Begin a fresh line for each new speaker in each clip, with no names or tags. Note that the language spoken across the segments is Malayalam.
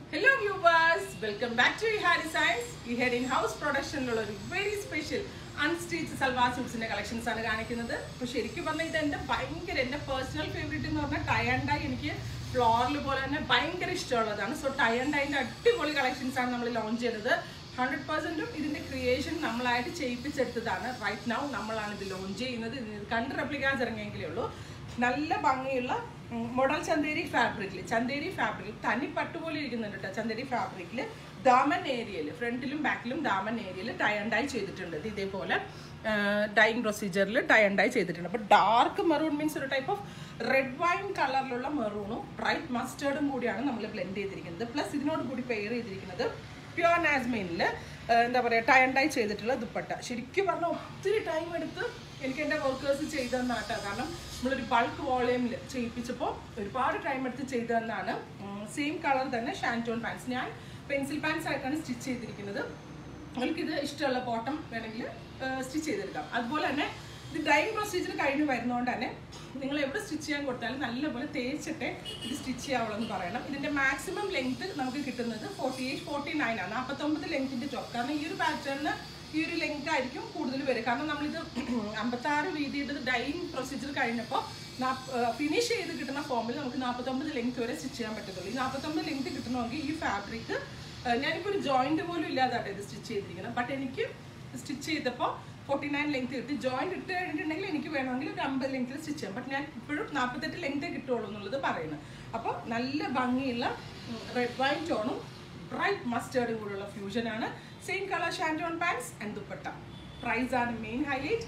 Hello viewers, welcome back to Ihar Designs. We had in-house production very special unstitched salwar suits collections. But ശരിക്കും പറഞ്ഞാൽ ഇത് എൻ്റെ ഭയങ്കര എൻ്റെ പേഴ്സണൽ ഫേവറേറ്റ് എന്ന് പറഞ്ഞാൽ ടൈ ആൻഡ് ഡൈ എനിക്ക് ഫ്ലോറിൽ പോലെ തന്നെ ഭയങ്കര ഇഷ്ടമുള്ളതാണ്. സോ ടൈ ആൻഡ് ഡൈൻ്റെ അടിപൊളി കളക്ഷൻസ് ആണ് നമ്മൾ ലോഞ്ച് ചെയ്തത്. 100% ഇതിൻ്റെ ക്രിയേഷൻ നമ്മളായിട്ട് ചെയ്യിപ്പിച്ചെടുത്തതാണ്. റൈറ്റ് നൗ നമ്മളാണ് ഇത് ലോഞ്ച് ചെയ്യുന്നത്. ഇത് കണ്ട് റെപ്ലിക്കാസ് ഇറങ്ങിയെങ്കിലേ ഉള്ളൂ. നല്ല ഭംഗിയുള്ള മോഡൽ ചന്തേരി ഫാബ്രിക്കിൽ തനി പട്ടുപോലെ ഇരിക്കുന്നുണ്ട് കേട്ടോ. ചന്തേരി ഫാബ്രിക്കിൽ ദാമൻ ഏരിയയിൽ ഫ്രണ്ടിലും ബാക്കിലും ദാമൻ ഏരിയയിൽ ടൈ ആൻഡ് ഡൈ ചെയ്തിട്ടുണ്ട്. ഇതേപോലെ ഡൈയിങ് പ്രൊസീജിയറിൽ ടൈ ആൻഡ് ഡൈ ചെയ്തിട്ടുണ്ട്. അപ്പോൾ ഡാർക്ക് മെറൂൺ മീൻസ് ഒരു ടൈപ്പ് ഓഫ് റെഡ് വൈൻ കളറിലുള്ള മെറൂണും ബ്രൈറ്റ് മസ്റ്റേർഡും കൂടിയാണ് നമ്മൾ ബ്ലെൻഡ് ചെയ്തിരിക്കുന്നത്. പ്ലസ് ഇതിനോട് കൂടി പെയർ ചെയ്തിരിക്കുന്നത് പ്യുവർ നാസ്മൈനിൽ എന്താ പറയുക ടൈ ആൻഡ് ഡൈ ചെയ്തിട്ടുള്ള ദുപ്പട്ട. ശരിക്കും പറഞ്ഞാൽ ഒത്തിരി ടൈം എടുത്ത് എനിക്ക് എൻ്റെ വർക്കേഴ്സ് ചെയ്തു തന്നാട്ടോ. കാരണം നമ്മളൊരു ബൾക്ക് വോളിയമിൽ ചെയ്യിപ്പിച്ചപ്പോൾ ഒരുപാട് ടൈം എടുത്ത് ചെയ്തു തന്നാണ്. സെയിം കളർ തന്നെ ഷാൻറ്റോൺ പാൻസ്. ഞാൻ പെൻസിൽ പാൻസ് ആയിട്ടാണ് സ്റ്റിച്ച് ചെയ്തിരിക്കുന്നത്. നിങ്ങൾക്കിത് ഇഷ്ടമുള്ള ബോട്ടം വേണമെങ്കിൽ സ്റ്റിച്ച് ചെയ്തെടുക്കാം. അതുപോലെ തന്നെ ഇത് ഡൈയിങ് പ്രൊസീജിയർ കഴിഞ്ഞ് വരുന്നതുകൊണ്ട് തന്നെ നിങ്ങൾ എവിടെ സ്റ്റിച്ച് ചെയ്യാൻ കൊടുത്താലും നല്ലപോലെ തേച്ചിട്ടേ ഇത് സ്റ്റിച്ച് ചെയ്യാവുള്ളൂ എന്ന് പറയണം. ഇതിൻ്റെ മാക്സിമം ലെങ്ത് നമുക്ക് കിട്ടുന്നത് 48-49 ആണ്. 49 ലെങ്ത്തിൻ്റെ ടോപ്പ്. കാരണം ഈ ഒരു പാറ്റേണിന് ഈ ഒരു ലെങ്ത് ആയിരിക്കും കൂടുതൽ വരും. കാരണം നമ്മളിത് 56 വീതിയുടെ ഡൈയിങ് പ്രൊസീജിയർ കഴിഞ്ഞപ്പോൾ ഫിനിഷ് ചെയ്ത് കിട്ടുന്ന ഫോമിൽ നമുക്ക് 49 ലെങ്ത് വരെ സ്റ്റിച്ച് ചെയ്യാൻ പറ്റത്തുള്ളൂ. ഈ 49 ലെങ്ത് കിട്ടണമെങ്കിൽ ഈ ഫാബ്രിക് ഞാനിപ്പോൾ ഒരു ജോയിന്റ് പോലും ഇല്ലാതായിട്ട് ഇത് സ്റ്റിച്ച് ചെയ്തിരിക്കുന്നത്. ബട്ട് എനിക്ക് സ്റ്റിച്ച് ചെയ്തപ്പോൾ 49 ലെങ്ത് കിട്ടി. ജോയിന്റ് ഇട്ട് കഴിഞ്ഞിട്ടുണ്ടെങ്കിൽ എനിക്ക് വേണമെങ്കിൽ ഒരു 50 ലെങ്ത്തിൽ സ്റ്റിച്ച് ചെയ്യാം. ബട്ട് ഞാൻ ഇപ്പോഴും 48 ലെങ്തേ കിട്ടുള്ളൂ എന്നുള്ളത് പറയുന്നത്. അപ്പോൾ നല്ല ഭംഗിയുള്ള റെഡ് വൈൻ ടോണും ബ്രൈറ്റ് മസ്റ്റേർഡും കൂടെയുള്ള ഫ്യൂഷനാണ്. Same colour shantoon pants and dupatta. Price ആണ് മെയിൻ ഹൈലൈറ്റ്.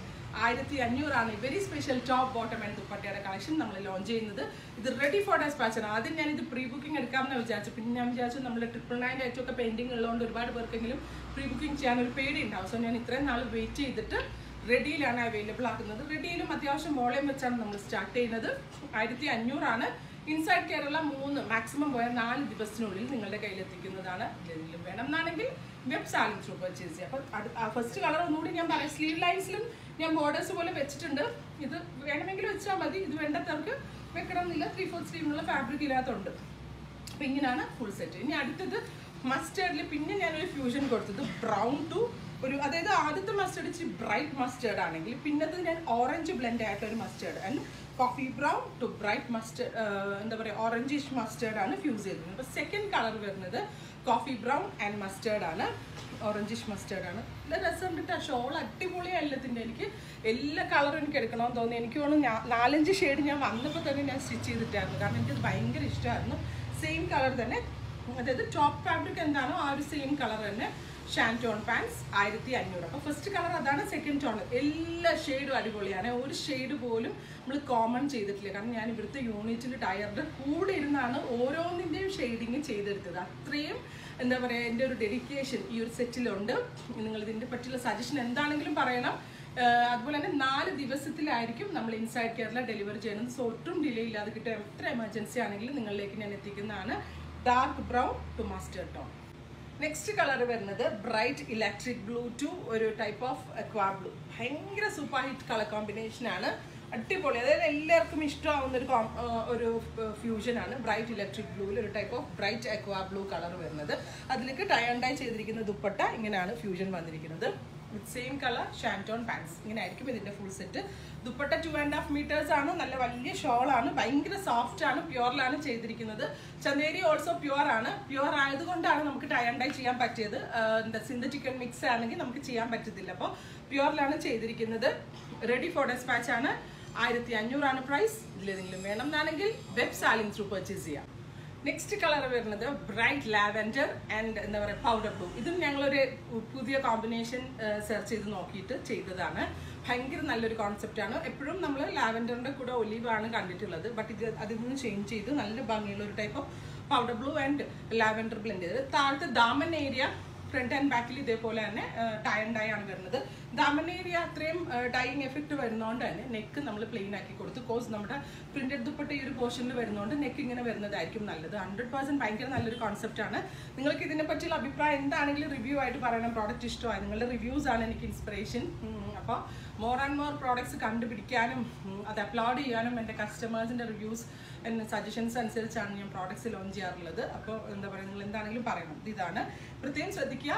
1500 ആണ് very special top bottom and ദുപ്പട്ടയുടെ കളക്ഷൻ നമ്മൾ ലോഞ്ച് ചെയ്യുന്നത്. ഇത് റെഡി ഫോർ ഡെസ്പാച്ച് ആണ്. ആദ്യം ഞാനിത് പ്രീ ബുക്കിംഗ് എടുക്കാമെന്ന് വിചാരിച്ചു. പിന്നെ ഞാൻ വിചാരിച്ചു നമ്മൾ 999 ആയിട്ടൊക്കെ പെയിൻറ്റിംഗ് ഉള്ളതുകൊണ്ട് ഒരുപാട് പേർക്കെങ്കിലും പ്രീ ബുക്കിംഗ് ചെയ്യാൻ ഒരു പേടി ഉണ്ടാവും. സോ ഞാൻ ഇത്രയും നാൾ വെയിറ്റ് ചെയ്തിട്ട് റെഡിയിലാണ് അവൈലബിൾ ആക്കുന്നത്. റെഡിയിലും അത്യാവശ്യം വോളിയം വെച്ചാണ് നമ്മൾ സ്റ്റാർട്ട് ചെയ്യുന്നത്. 1500 ആണ്. ഇൻസൈഡ് കേരള 3 മാക്സിമം പോയാൽ 4 ദിവസത്തിനുള്ളിൽ നിങ്ങളുടെ കയ്യിലെത്തിക്കുന്നതാണ്. എന്തെങ്കിലും വേണം എന്നാണെങ്കിൽ വെബ് സാലിംഗ് ത്രൂ പർച്ചേസ് ചെയ്യാം. അപ്പോൾ ഫസ്റ്റ് കളർ ഒന്നുകൂടി ഞാൻ പറയാം. സ്ലീവ് ലൈൻസിലും ഞാൻ ബോർഡേഴ്സ് പോലെ വെച്ചിട്ടുണ്ട്. ഇത് വേണമെങ്കിൽ വെച്ചാൽ മതി. ഇത് വേണ്ടത്തവർക്ക് വെക്കണം എന്നില്ല. 3/4 സ്ലീവിനുള്ള ഫാബ്രിക് ഇതിനകത്തുണ്ട്. അപ്പോൾ ഇങ്ങനെയാണ് ഫുൾ സെറ്റ്. ഇനി അടുത്തത് മസ്റ്റേർഡിൽ പിന്നെ ഞാനൊരു ഫ്യൂഷൻ കൊടുത്തത് ബ്രൗൺ ടു ഒരു, അതായത് ആദ്യത്തെ മസ്റ്റേർഡ് ഇച്ചിരി ബ്രൈറ്റ് മസ്റ്റേർഡ് ആണെങ്കിൽ പിന്നത്തെ ഞാൻ ഓറഞ്ച് ബ്ലെൻഡ് ആയിട്ടൊരു mustard and coffee brown to bright mustard എന്താ പറയുക ഓറഞ്ചിഷ് മസ്റ്റേർഡ് ആണ് ഫ്യൂസ് ചെയ്തിരുന്നത്. അപ്പോൾ സെക്കൻഡ് കളർ വരുന്നത് കോഫി ബ്രൗൺ ആൻഡ് മസ്റ്റേർഡ് ആണ്. ഓറഞ്ചിഷ് മസ്റ്റേർഡ് ആണ്. നല്ല രസം കിട്ടുക. ഷോൾ അടിപൊളിയാണ് എല്ലാത്തിൻ്റെ. എനിക്ക് എല്ലാ കളറും എനിക്ക് എടുക്കണമെന്ന് തോന്നി. എനിക്ക് തോന്നുന്നു 4-5 ഷെയ്ഡ് ഞാൻ വന്നപ്പോൾ തന്നെ ഞാൻ സ്റ്റിച്ച് ചെയ്തിട്ടായിരുന്നു. കാരണം എനിക്കത് ഭയങ്കര ഇഷ്ടമായിരുന്നു. സെയിം കളർ തന്നെ, അതായത് ടോപ്പ് ഫാബ്രിക് എന്താണോ ആ ഒരു സെയിം കളർ തന്നെ. Shantoon pants 1500. അപ്പോൾ ഫസ്റ്റ് കളർ അതാണ്. സെക്കൻഡ് ടോൺ എല്ലാ ഷെയ്ഡും അടിപൊളിയാണ്. ഒരു ഷെയ്ഡ് പോലും നമ്മൾ കോമൺ ചെയ്തിട്ടില്ല. കാരണം ഞാൻ ഇവിടുത്തെ യൂണിറ്റിൽ ടയറിൻ്റെ കൂടെ ഇരുന്നാണ് ഓരോന്നിൻ്റെയും ഷെയ്ഡിങ് ചെയ്തെടുത്തത്. അത്രയും എന്താ പറയുക എൻ്റെ ഒരു ഡെഡിക്കേഷൻ ഈ ഒരു സെറ്റിലുണ്ട്. നിങ്ങൾ ഇതിൻ്റെ പറ്റിയുള്ള സജഷൻ എന്താണെങ്കിലും പറയണം. അതുപോലെ തന്നെ 4 ദിവസത്തിലായിരിക്കും നമ്മൾ ഇൻസൈഡ് കേരള ഡെലിവറി ചെയ്യുന്നത്. സോ ഒട്ടും ഡിലേ ഇല്ലാതെ കിട്ടുക. എത്ര എമർജൻസി ആണെങ്കിലും നിങ്ങളിലേക്ക് ഞാൻ എത്തിക്കുന്നതാണ്. Dark brown to mustard tone. Next colour വരുന്നത് ബ്രൈറ്റ് ഇലക്ട്രിക് ബ്ലൂ ടു ഒരു ടൈപ്പ് ഓഫ് അക്വാ ബ്ലൂ. ഭയങ്കര സൂപ്പർ ഹിറ്റ് കളർ കോമ്പിനേഷനാണ്. അടിപൊളി. അതായത് എല്ലാവർക്കും ഇഷ്ടമാവുന്ന ഒരു ഫ്യൂഷനാണ്. ബ്രൈറ്റ് ഇലക്ട്രിക് ബ്ലൂവിൽ ഒരു type of bright aqua blue colour വരുന്നത്. അതിലേക്ക് ടൈ ആൻഡ് ഡൈ ചെയ്തിരിക്കുന്ന ദുപ്പട്ട ഇങ്ങനെയാണ് ഫ്യൂഷൻ വന്നിരിക്കുന്നത്. With same colour shantoon pants. ഇങ്ങനെ ആയിരിക്കും ഇതിൻ്റെ ഫുൾ സെറ്റ്. ദുപ്പട്ട 2.5 മീറ്റേഴ്സ് ആണ്. നല്ല വലിയ ഷോളാണ്. ഭയങ്കര സോഫ്റ്റ് ആണ്. പ്യുവറിലാണ് ചെയ്തിരിക്കുന്നത്. ചന്തേരി ഓൾസോ പ്യുവർ ആണ്. പ്യുവർ ആയതുകൊണ്ടാണ് നമുക്ക് ടൈ ആൻഡ് ഡൈ ചെയ്യാൻ പറ്റിയത്. എന്താ സിന്തറ്റിക് മിക്സ് ആണെങ്കിൽ നമുക്ക് ചെയ്യാൻ പറ്റത്തില്ല. അപ്പോൾ പ്യുവറിലാണ് ചെയ്തിരിക്കുന്നത്. റെഡി ഫോർ ഡെസ്പാച്ച് ആണ്. 1500 ആണ് പ്രൈസ്. ഇതിലേതെങ്കിലും വേണം എന്നാണെങ്കിൽ വെബ് സാലിംഗ് ത്രൂ പർച്ചേസ് ചെയ്യാം. നെക്സ്റ്റ് കളർ വരുന്നത് ബ്രൈറ്റ് ലാവൻഡർ ആൻഡ് എന്താ പറയുക പൗഡർ ബ്ലൂ. ഇതും ഞങ്ങളൊരു പുതിയ കോമ്പിനേഷൻ സെർച്ച് ചെയ്ത് നോക്കിയിട്ട് ചെയ്തതാണ്. ഭയങ്കര നല്ലൊരു കോൺസെപ്റ്റാണ്. എപ്പോഴും നമ്മൾ ലാവൻഡറിൻ്റെ കൂടെ ഒലീവാണ് കണ്ടിട്ടുള്ളത്. ബട്ട് ഇത് അതിൽ നിന്ന് ചേഞ്ച് ചെയ്ത് നല്ല ഭംഗിയുള്ള ഒരു type of powder blue and lavender blend ചെയ്ത് താഴത്തെ ദാമൻ ഏരിയ ഫ്രണ്ട് ആൻഡ് ബാക്കിൽ ഇതേപോലെ തന്നെ ടൈ ആൻഡ് ഡൈ ആണ് വരുന്നത്. ദാമൻ ഏരിയ അത്രയും ഡൈയിങ് എഫക്റ്റ് വരുന്നതുകൊണ്ട് തന്നെ നെക്ക് നമ്മൾ പ്ലെയിൻ ആക്കി കൊടുത്തു. കോഴ്സ് നമ്മുടെ പ്രിന്റഡ് ദുപ്പട്ട ഈ ഒരു പോർഷനിൽ വരുന്നതുകൊണ്ട് നെക്ക് ഇങ്ങനെ വരുന്നതായിരിക്കും നല്ലത്. 100% ഭയങ്കര നല്ലൊരു കോൺസെപ്റ്റാണ്. നിങ്ങൾക്ക് ഇതിനെ പറ്റിയുള്ള അഭിപ്രായം എന്താണെങ്കിലും റിവ്യൂ ആയിട്ട് പറയണം. പ്രോഡക്റ്റ് ഇഷ്ടമായി നിങ്ങളുടെ റിവ്യൂസ് ആണ് എനിക്ക് ഇൻസ്പിറേഷൻ. അപ്പോൾ മോർ ആൻഡ് മോർ പ്രോഡക്ട്സ് കണ്ടുപിടിക്കാനും അത് അപ്ലോഡ് ചെയ്യാനും എൻ്റെ കസ്റ്റമേഴ്സിൻ്റെ റിവ്യൂസ് സജഷൻസ് അനുസരിച്ചാണ് ഞാൻ പ്രോഡക്ട്സ് ലോഞ്ച് ചെയ്യാറുള്ളത്. അപ്പോൾ എന്താ പറയുക, നിങ്ങൾ എന്താണെങ്കിലും പറയണം. ഇതാണ് പ്രത്യേകം ശ്രദ്ധിക്കുക.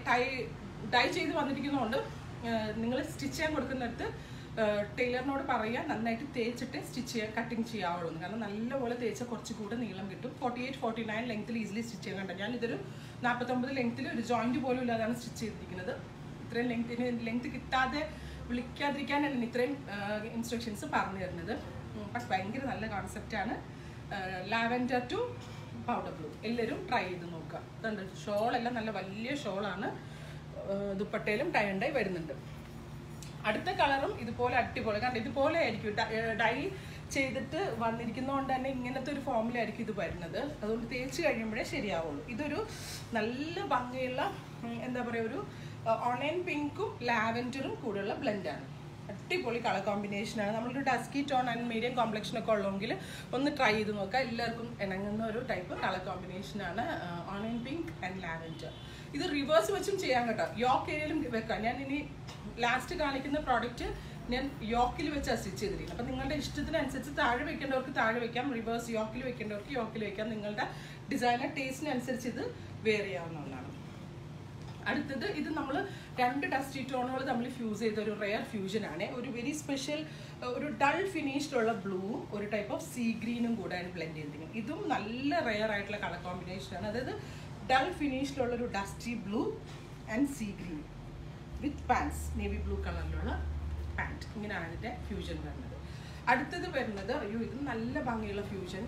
ഡൈ ചെയ്ത് വന്നിരിക്കുന്നതുകൊണ്ട് നിങ്ങൾ സ്റ്റിച്ച് ചെയ്യാൻ കൊടുക്കുന്നിടത്ത് ടൈലറിനോട് പറയുക നന്നായിട്ട് തേച്ചിട്ട് സ്റ്റിച്ച് ചെയ്യാൻ കട്ടിങ് ചെയ്യാവുള്ളൂ. കാരണം നല്ലപോലെ തേച്ചാൽ കുറച്ചുകൂടെ നീളം കിട്ടും. 48-49 ലെങ്ത്തിൽ ഈസിലി സ്റ്റിച്ച് ചെയ്യാൻ കണ്ടു. ഞാനിതൊരു 49 ലെങ്ത്തിൽ ഒരു ജോയിൻറ്റ് പോലും ഇല്ലാതാണ് സ്റ്റിച്ച് ചെയ്തിരിക്കുന്നത്. ഇത്രയും ലെങ്ത് കിട്ടാതെ വിളിക്കാതിരിക്കാനാണ് ഇത്രയും ഇൻസ്ട്രക്ഷൻസ് പറഞ്ഞു തരുന്നത്. പക്ഷെ ഭയങ്കര നല്ല കോൺസെപ്റ്റാണ്. ലാവൻഡർ ടു പൗഡർ ബ്ലൂ എല്ലാവരും ട്രൈ ചെയ്ത് നോക്കുക. ഇതുണ്ട്, ഷോളെല്ലാം നല്ല വലിയ ഷോളാണ്. ദുപ്പട്ടയിലും ടൈ ആൻഡ് ഡൈ വരുന്നുണ്ട്. അടുത്ത കളറും ഇതുപോലെ അടിപൊളി. കാരണം ഇതുപോലെ ആയിരിക്കും ഡൈ ചെയ്തിട്ട് വന്നിരിക്കുന്നതുകൊണ്ട് തന്നെ ഇങ്ങനത്തെ ഒരു ഫോമിലായിരിക്കും ഇത് വരുന്നത്. അതുകൊണ്ട് തേച്ച് കഴിയുമ്പോഴേ ശരിയാവുള്ളൂ. ഇതൊരു നല്ല ഭംഗിയുള്ള എന്താ പറയുക, ഒരു ഓണിയൻ പിങ്കും ലാവൻഡറും കൂടെയുള്ള ബ്ലെൻഡാണ്. അടിപൊളി കളർ കോമ്പിനേഷനാണ്. നമ്മളൊരു ഡസ്കി ടോൺ ആൻഡ് മീഡിയം കോംപ്ലക്ഷനൊക്കെ ഉള്ളെങ്കിൽ ഒന്ന് ട്രൈ ചെയ്ത് നോക്കുക. എല്ലാവർക്കും ഇണങ്ങുന്ന ഒരു ടൈപ്പ് കളർ കോമ്പിനേഷനാണ് ഓണിയൻ പിങ്ക് ആൻഡ് ലാവൻഡർ. ഇത് റിവേഴ്സ് വെച്ചും ചെയ്യാൻ കേട്ടോ. യോക്ക് ഏരിയയിലും വെക്കാം. ഞാൻ ഇനി ലാസ്റ്റ് കാണിക്കുന്ന പ്രോഡക്റ്റ് ഞാൻ യോക്കിൽ വെച്ചാണ് സ്റ്റിച്ച് ചെയ്തിരിക്കുന്നത്. അപ്പം നിങ്ങളുടെ ഇഷ്ടത്തിനനുസരിച്ച് താഴെ വെക്കേണ്ടവർക്ക് താഴെ വെക്കാം, റിവേഴ്സ് യോക്കിൽ വെക്കേണ്ടവർക്ക് യോക്കിൽ വെക്കാം. നിങ്ങളുടെ ഡിസൈനർ ടേസ്റ്റിനനുസരിച്ച് ഇത് വെയർ ചെയ്യാവുന്നതാണ്. അടുത്തത്, ഇത് നമ്മൾ 2 ഡസ്റ്റി ടോണുകൾ തമ്മിൽ ഫ്യൂസ് ചെയ്ത ഒരു റെയർ ഫ്യൂഷനാണ്. ഒരു വെരി സ്പെഷ്യൽ ഒരു ഡൾ ഫിനിഷ്ഡുള്ള ബ്ലൂവും ഒരു ടൈപ്പ് ഓഫ് സീ ഗ്രീനും കൂടെയാണ് ബ്ലെൻഡ് ചെയ്തിരിക്കുന്നത്. ഇതും നല്ല റെയർ ആയിട്ടുള്ള കളർ കോമ്പിനേഷനാണ്. അതായത് ഡൾ ഫിനിഷ്ഡുള്ള ഒരു dusty blue and sea green with pants, navy blue കളറിലുള്ള പാൻറ്റ്. ഇങ്ങനെയാണ് ഇതിൻ്റെ ഫ്യൂഷൻ വരുന്നത്. അടുത്തത് വരുന്നത്, അയ്യോ ഇത് നല്ല ഭംഗിയുള്ള ഫ്യൂഷൻ,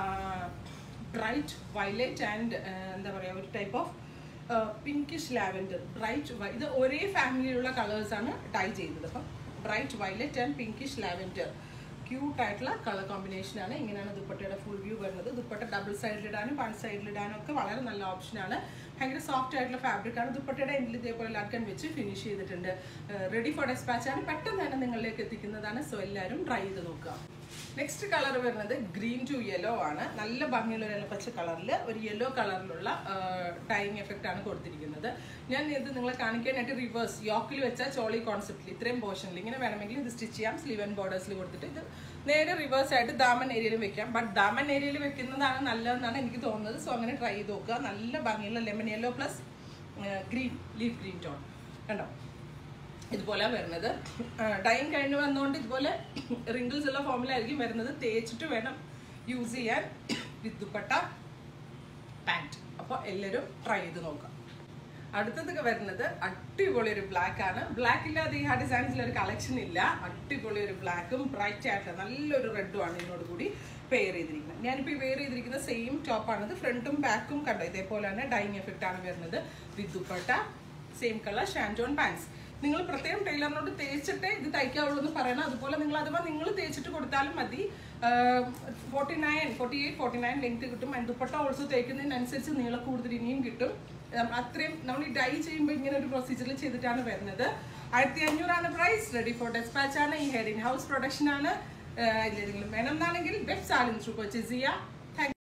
ബ്രൈറ്റ് വയലറ്റ് ആൻഡ് എന്താ പറയുക, ഒരു type of pinkish lavender. Bright ഇത് ഒരേ ഫാമിലിയിലുള്ള കളേഴ്സാണ് ഡൈ ചെയ്തത്. അപ്പം bright violet and pinkish lavender ക്യൂട്ടായിട്ടുള്ള കളർ കോമ്പിനേഷനാണ്. ഇങ്ങനെയാണ് ദുപ്പട്ടയുടെ ഫുൾ വ്യൂ വരുന്നത്. ദുപ്പട്ട ഡബിൾ സൈഡിലിടാനും വൺ സൈഡിലിടാനും ഒക്കെ വളരെ നല്ല ഓപ്ഷനാണ്. ഭയങ്കര സോഫ്റ്റ് ആയിട്ടുള്ള ഫാബ്രിക്കാണ്. ദുപ്പട്ടയുടെ എൻഡിൽ ഇതേപോലെ ലക്കൻ വെച്ച് ഫിനിഷ് ചെയ്തിട്ടുണ്ട്. റെഡി ഫോർ ഡെസ്പാച്ചാണ്. പെട്ടെന്ന് തന്നെ നിങ്ങളിലേക്ക് എത്തിക്കുന്നതാണ്. സോ എല്ലാവരും ട്രൈ ചെയ്ത് നോക്കുക. നെക്സ്റ്റ് കളർ വരുന്നത് ഗ്രീൻ ടു യെല്ലോ ആണ്. നല്ല ഭംഗിയുള്ള ഒരു പച്ച കളറിൽ ഒരു യെല്ലോ കളറിലുള്ള ഡൈയിങ് എഫക്റ്റ് ആണ് കൊടുത്തിരിക്കുന്നത്. ഞാൻ ഇത് നിങ്ങളെ കാണിക്കാനായിട്ട് റിവേഴ്സ് യോക്കിൽ വെച്ചാൽ ചോളി കോൺസെപ്റ്റിൽ ഇത്രയും പോർഷനിൽ ഇങ്ങനെ വേണമെങ്കിൽ ഇത് സ്റ്റിച്ച് ചെയ്യാം. സ്ലീവ് ആൻഡ് ബോർഡേഴ്സിൽ കൊടുത്തിട്ട് ഇത് നേരെ റിവേഴ്സ് ആയിട്ട് ദാമൻ ഏരിയയിൽ വെക്കാം. ബട്ട് ദാമൻ ഏരിയയിൽ വെക്കുന്നതാണ് നല്ലതെന്നാണ് എനിക്ക് തോന്നുന്നത്. സോ അങ്ങനെ ട്രൈ ചെയ്ത് നോക്കുക. നല്ല ഭംഗിയുള്ള lemon yellow plus green leaf green tone കണ്ടോ, ഇതുപോലെ വരുന്നത്. ഡൈയിങ് കഴിഞ്ഞ് വന്നുകൊണ്ട് ഇതുപോലെ റിങ്കിൾസ് ഉള്ള ഫോമിലായിരിക്കും വരുന്നത്. തേച്ചിട്ട് വേണം യൂസ് ചെയ്യാൻ വിത്ത് ദുപ്പട്ട പാൻറ്റ്. അപ്പോൾ എല്ലാവരും ട്രൈ ചെയ്ത് നോക്കാം. അടുത്തതൊക്കെ വരുന്നത് അടിപൊളി ഒരു ബ്ലാക്ക് ആണ്. ബ്ലാക്ക് ഇല്ലാതെ ഈ ഹാ ഡിസൈൻസിൽ ഒരു കളക്ഷൻ ഇല്ല. അടിപൊളി ഒരു ബ്ലാക്കും ബ്രൈറ്റ് ആയിട്ടുള്ള നല്ലൊരു റെഡും ആണ് ഇതിനോട് കൂടി പെയർ ചെയ്തിരിക്കുന്നത്. ഞാനിപ്പോൾ ഈ വെയർ ചെയ്തിരിക്കുന്ന സെയിം ടോപ്പാണിത്. ഫ്രണ്ടും ബാക്കും കണ്ടോ ഇതേപോലെയാണ് ഡൈയിങ് എഫക്റ്റ് ആണ് വരുന്നത്. With dupatta same colour shantoon pants. നിങ്ങൾ പ്രത്യേകം ടൈലറിനോട് തേച്ചിട്ട് ഇത് തയ്ക്കാവുള്ളൂ എന്ന് പറയണം. അതുപോലെ നിങ്ങൾ അഥവാ നിങ്ങൾ തേച്ചിട്ട് കൊടുത്താലും മതി. 48-49 ലെങ്ത് കിട്ടും. ദുപ്പട്ട ഓൾസോ തേക്കുന്നതിനനുസരിച്ച് നീളം കൂടുതൽ ഇനിയും കിട്ടും. അത്രയും നമ്മൾ ഈ ഡൈ ചെയ്യുമ്പോൾ ഇങ്ങനെ ഒരു പ്രൊസീജിയറിൽ ചെയ്തിട്ടാണ് വരുന്നത്. 1500 പ്രൈസ്. റെഡി ഫോർ ഡെസ്പാച്ച് ആണ്. ഈ ഹെഡ് ഇൻ ഹൗസ് പ്രൊഡക്ഷൻ ആണ്. ഇതിലെന്തെങ്കിലും വേണമെന്നാണെങ്കിൽ വെബ് സാലിൻ ത്രൂ പർച്ചേസ് ചെയ്യുക.